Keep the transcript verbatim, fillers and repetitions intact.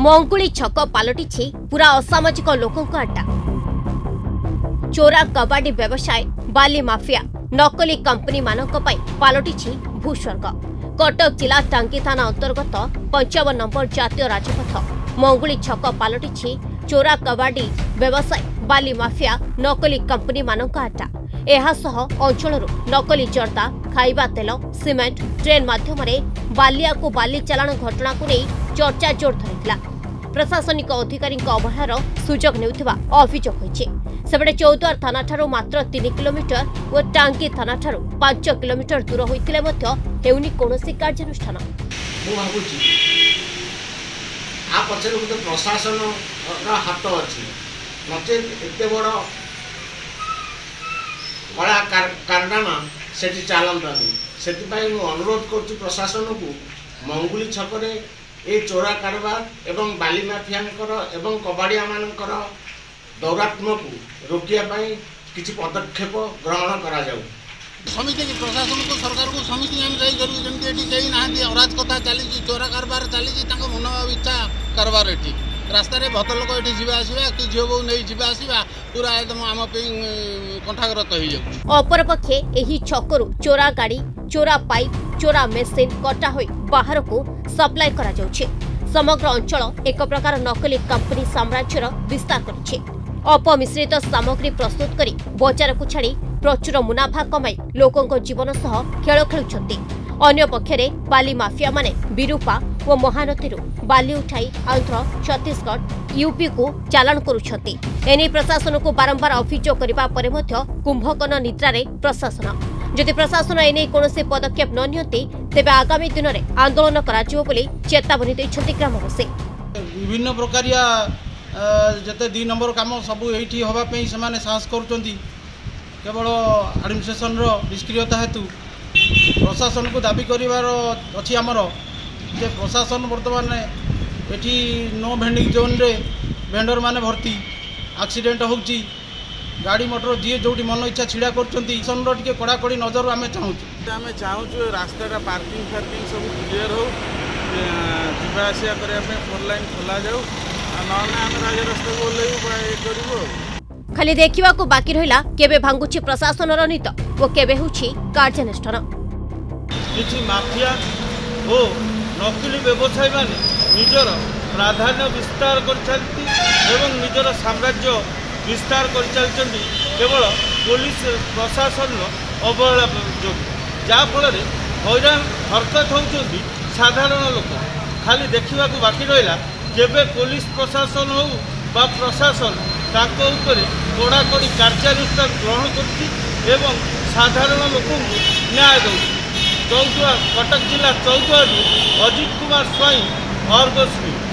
मंगुली छक पलटि पूरा असामाजिक लोकों अड्डा। चोरा कबाडी व्यवसाय बाली माफिया नकली कंपनी मानक पलटि भूस्वर्ग। कटक जिला टांगी थाना अंतर्गत पंचावन नंबर जातीय राजपथ मंगुली छक पलटि चोरा कबाडी व्यवसाय बाली माफिया नकली कंपनी मानक अड्डा। एहासह अंचल नकली जर्दा खाइबा तेल सीमेंट ट्रेन माध्यम बालिया को बाली चालाण घटना को नहीं चर्चा जोर धरिथिला। प्रशासनिक अधिकारी अवहेलार सुजोग नेउथिबा अभियोग होइछे। सेबडे चौद्वार थाना ठारो मात्र तीन किलोमीटर और टांगी थाना ठारो पांच किलोमीटर दूर होइतिले मध्य हेउनी कोनोसी कार्यानुष्ठान। मु भाबुची आ पछरे गुटे प्रशासन रा हाथ अछि नचे एते बड़ बड़ा कारनामा सेठी चालंतानी। सेतिपाई मु अनुरोध करछु प्रशासन को मंगुली छकरे ए चोरा कारबार एवं बाली माफियांकर एवं कबाड़िया मानकर दौरात्मक रोकिया पाई किछि पदक्षेप ग्रहण करा जाऊ। समिति प्रशासन को सरकार को समिति हम जाई करू जेमति एठी केही नाहंती अराज कथा चली चोरा कारबार चली तांको मन इच्छा कारबार एठी रास्ता रे भत लोक एठी जिबा आसीबा कि झियो बो नै जिबा आसीबा पूरा एकदम आम पे कंठाग्रत होई जाऊ। अपर पक्षे एही छकरू चोरा गाड़ी चोरा पाइप चोरा मेसिन कटा होई बाहर को सप्लाई करा जाउछे। समग्र अंचल एक प्रकार नकली कंपनी साम्राज्यर विस्तार करिछे। अपमिश्रित सामग्री प्रस्तुत करी बजार को छाड़ी प्रचुर मुनाफा कमाई लोकों जीवन सह खेल खेलुछंती। अन्य पक्षरे बाली माफिया माने विरूपा और महानदी बाली उठाई आंध्र छत्तीसगढ़ यूपी को चालाण करुछंती। एने प्रशासन को बारंबार अभियोग करबा परे मध्य कुंभकर्ण निद्रारे प्रशासन। जदि प्रशासन एने कोनोसी पदक्षेप न नियंती तेबे आगामी दिन में आंदोलन कराजिबो बोली चेतावनी दैछंती ग्रामवासी। विभिन्न प्रकारिया जते दुई नंबर काम सब एठी होबा पे सेमाने साहस करूछंती। केवल एडमिनिस्ट्रेशन रो निष्क्रियता हेतु प्रशासन को दाबी करिवार अछि हमर जे प्रशासन वर्तमान एठी नो भेंडिंग जोन रे भेंडर माने भर्ती एक्सीडेंट होउची गाड़ी मोटर जी जोटी मन इच्छा छिड़ा करछंती सनरो टिके कड़ा कड़ी नजर आमे चाहूछु आमे चाहूछु रास्ता पार्किंग फार्किंग सब क्लियर हो जिबा आसिया करे पे फोर लाइन खोला जाऊ आ न आमे राज रास्ता को ले करिवो। खाली देखिवा को बाकी रहिला केबे भांगुची प्रशासन रो नीत ओ केबे होची कार्यानुष्ठान। किछि माफिया ओ नकली व्यवसायी माने निजर प्राधान्य विस्तार करछंती एवं निजर साम्राज्य विस्तार कर चलती केवल पुलिस प्रशासन अवहेला जो जहाँफल हैरान हरकत होती साधारण लोक। खाली देखा बाकी रहा केबे पुलिस प्रशासन हो बा प्रशासन ताको ऊपर कड़ाकड़ी कार्यानुष्ठान ग्रहण कर साधारण लोक न्याय दौ। चौद्वार कटक जिला चौद्वार अजित कुमार स्वाई अर्गस।